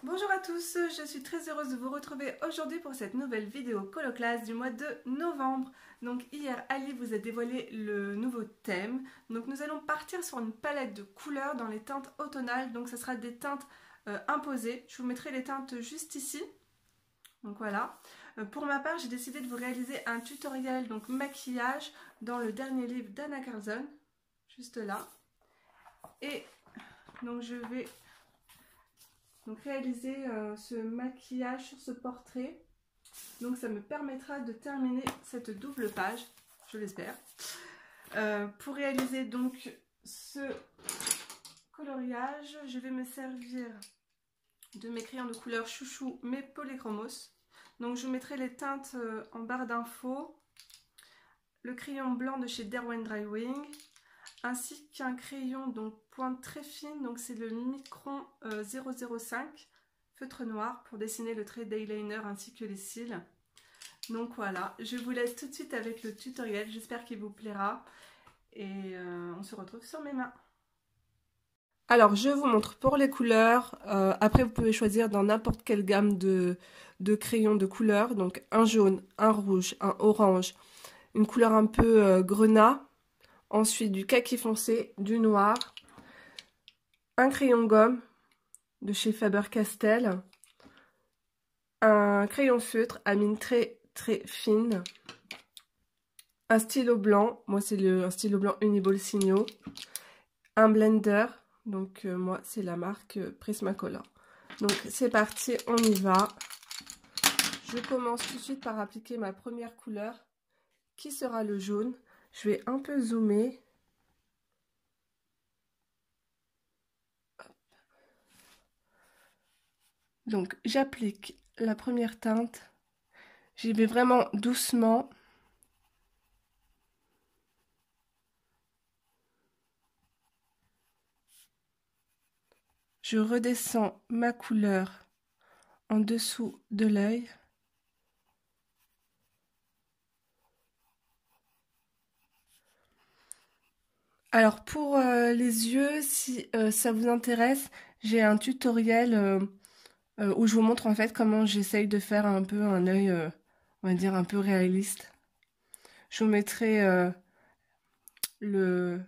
Bonjour à tous, je suis très heureuse de vous retrouver aujourd'hui pour cette nouvelle vidéo Coloclass du mois de novembre. Donc hier, Ali vous a dévoilé le nouveau thème. Donc nous allons partir sur une palette de couleurs dans les teintes automnales. Donc ce sera des teintes imposées. Je vous mettrai les teintes juste ici. Donc voilà. Pour ma part, j'ai décidé de vous réaliser un tutoriel donc maquillage dans le dernier livre d'Anna Carlson. Juste là. Et donc je vais réaliser ce maquillage sur ce portrait. Donc ça me permettra de terminer cette double page, je l'espère. Pour réaliser donc ce coloriage, je vais me servir de mes crayons de couleur chouchou mais polychromos. Donc je vous mettrai les teintes en barre d'infos. Le crayon blanc de chez Derwent Drawing, ainsi qu'un crayon donc pointe très fine, donc c'est le Micron 005 feutre noir pour dessiner le trait d'eyeliner ainsi que les cils. Donc voilà, je vous laisse tout de suite avec le tutoriel, j'espère qu'il vous plaira et on se retrouve sur mes mains. Alors je vous montre pour les couleurs, après vous pouvez choisir dans n'importe quelle gamme de crayons de couleurs, donc un jaune, un rouge, un orange, une couleur un peu grenat. Ensuite, du kaki foncé, du noir, un crayon gomme de chez Faber-Castell, un crayon feutre à mine très fine, un stylo blanc, moi c'est un stylo blanc Uniball Signo, un blender, donc moi c'est la marque Prismacolor. Donc c'est parti, on y va. Je commence tout de suite par appliquer ma première couleur, qui sera le jaune. Je vais un peu zoomer. Donc j'applique la première teinte, j'y vais vraiment doucement. Je redescends ma couleur en dessous de l'œil. Alors pour les yeux, si ça vous intéresse, j'ai un tutoriel où je vous montre en fait comment j'essaye de faire un peu un œil, on va dire un peu réaliste. Je vous mettrai le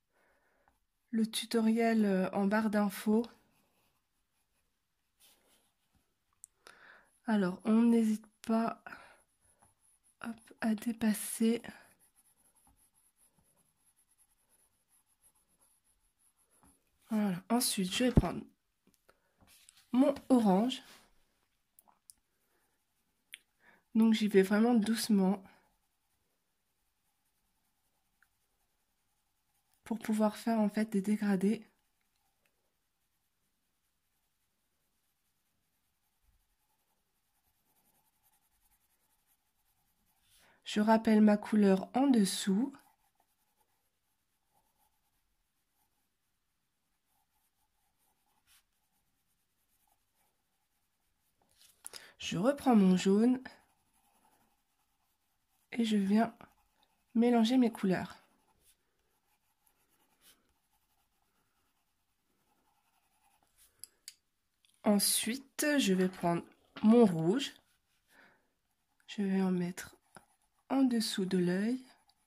tutoriel en barre d'infos. Alors on n'hésite pas à dépasser. Voilà. Ensuite, je vais prendre mon orange. Donc j'y vais vraiment doucement pour pouvoir faire en fait des dégradés. Je rappelle ma couleur en dessous. Je reprends mon jaune et je viens mélanger mes couleurs. Ensuite, je vais prendre mon rouge. Je vais en mettre en dessous de l'œil.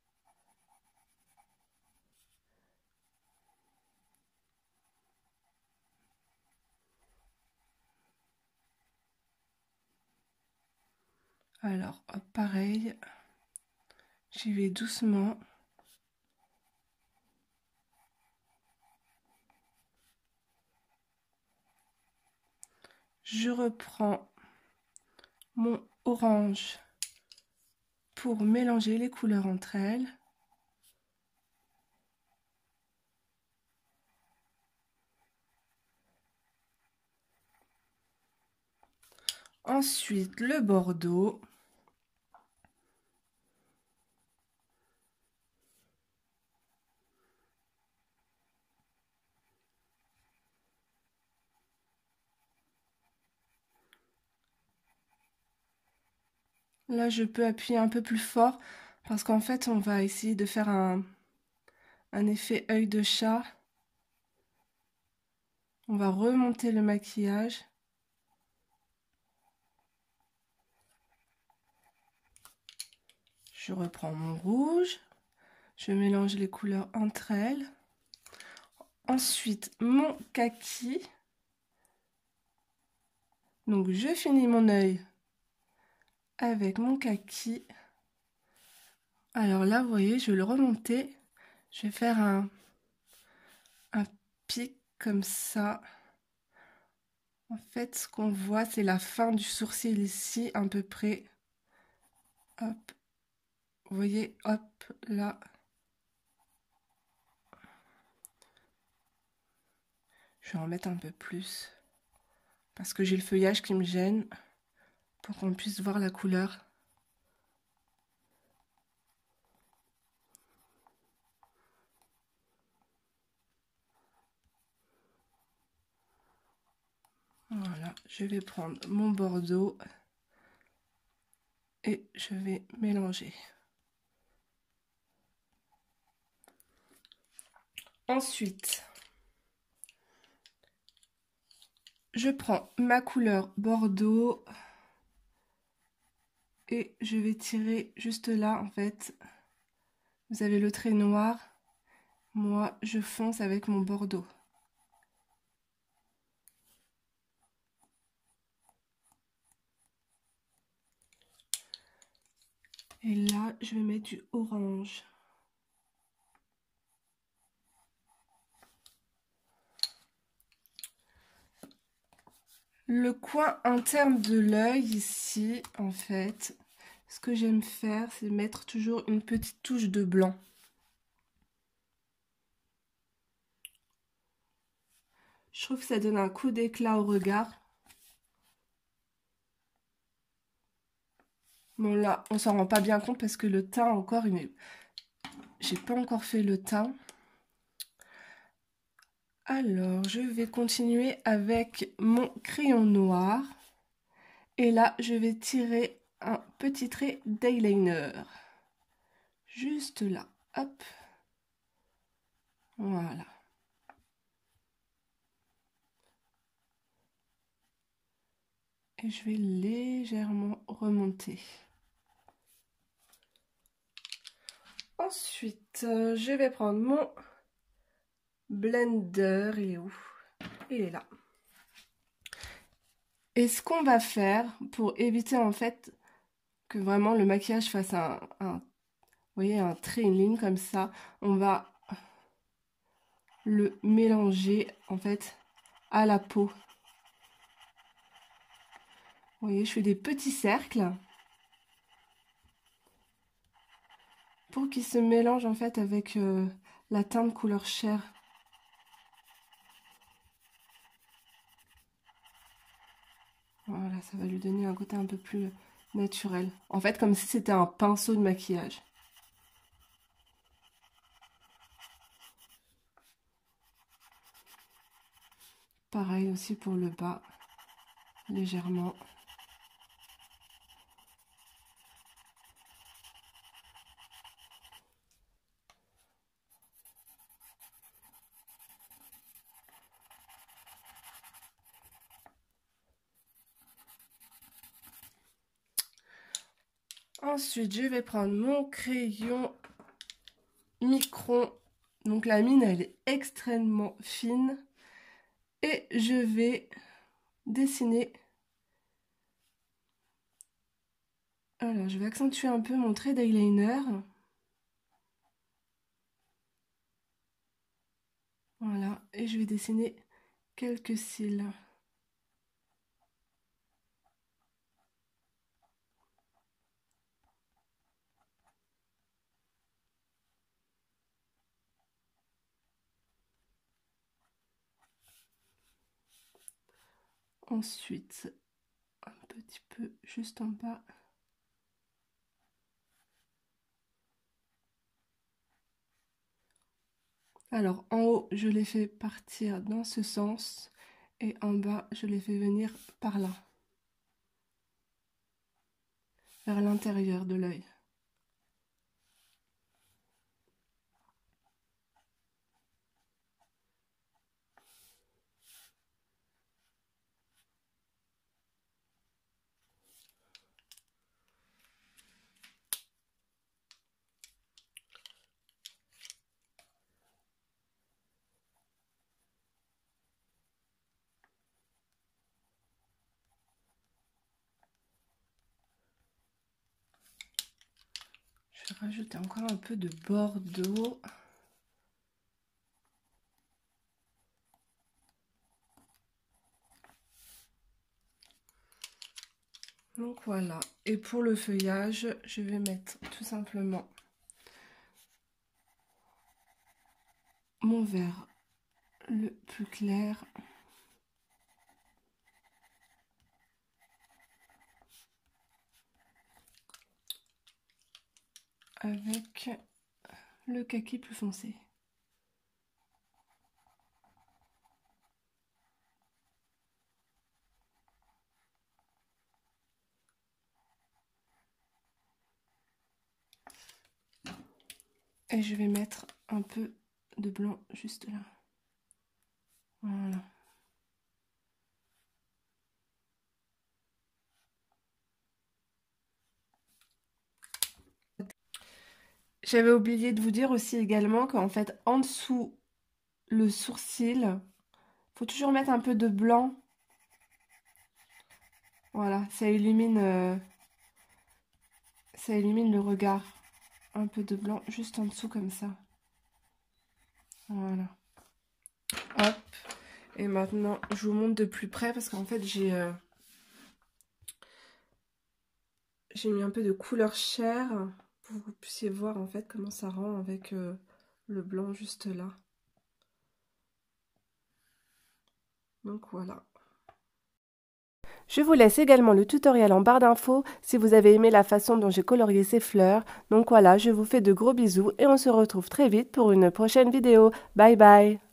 Alors, hop, pareil, j'y vais doucement. Je reprends mon orange pour mélanger les couleurs entre elles. Ensuite, le bordeaux. Là, je peux appuyer un peu plus fort parce qu'en fait, on va essayer de faire un effet œil de chat. On va remonter le maquillage. Je reprends mon rouge. Je mélange les couleurs entre elles. Ensuite, mon kaki. Donc, je finis mon œil avec mon kaki. Alors là, vous voyez, je vais le remonter. Je vais faire un pic comme ça. En fait, ce qu'on voit, c'est la fin du sourcil ici, à peu près. Hop. Vous voyez, hop, là. Je vais en mettre un peu plus. Parce que j'ai le feuillage qui me gêne. Pour qu'on puisse voir la couleur. Voilà, je vais prendre mon bordeaux. Et je vais mélanger. Ensuite, je prends ma couleur bordeaux et je vais tirer juste là, en fait. Vous avez le trait noir. Moi, je fonce avec mon bordeaux. Et là, je vais mettre du orange. Le coin interne de l'œil ici, en fait, ce que j'aime faire, c'est mettre toujours une petite touche de blanc. Je trouve que ça donne un coup d'éclat au regard. Bon là, on s'en rend pas bien compte parce que le teint encore, j'ai pas encore fait le teint. Alors, je vais continuer avec mon crayon noir. Et là, je vais tirer un petit trait d'eyeliner. Juste là, hop. Voilà. Et je vais légèrement remonter. Ensuite, je vais prendre mon blender. Il est où? Il est là. Et ce qu'on va faire pour éviter en fait que vraiment le maquillage fasse vous voyez, un trait, une ligne comme ça, on va le mélanger en fait à la peau. Vous voyez, je fais des petits cercles pour qu'il se mélange en fait avec la teinte couleur chair. Voilà, ça va lui donner un côté un peu plus naturel. En fait, comme si c'était un pinceau de maquillage. Pareil aussi pour le bas, légèrement. Ensuite, je vais prendre mon crayon micron. Donc la mine, elle est extrêmement fine. Et je vais dessiner. Alors, je vais accentuer un peu mon trait d'eyeliner. Voilà, et je vais dessiner quelques cils. Ensuite, un petit peu juste en bas. Alors, en haut, je les fais partir dans ce sens. Et en bas, je les fais venir par là. Vers l'intérieur de l'œil. rajouter encore un peu de bordeaux. Donc voilà. Et pour le feuillage, je vais mettre tout simplement mon vert le plus clair. Avec le kaki plus foncé. Et je vais mettre un peu de blanc juste là. Voilà. J'avais oublié de vous dire aussi également qu'en fait, en dessous le sourcil, faut toujours mettre un peu de blanc. Voilà, ça illumine le regard. Un peu de blanc juste en dessous comme ça. Voilà. Hop. Et maintenant, je vous montre de plus près parce qu'en fait, j'ai mis un peu de couleur chair pour que vous puissiez voir en fait comment ça rend avec le blanc juste là. Donc voilà. Je vous laisse également le tutoriel en barre d'infos si vous avez aimé la façon dont j'ai colorié ces fleurs. Donc voilà, je vous fais de gros bisous et on se retrouve très vite pour une prochaine vidéo. Bye bye!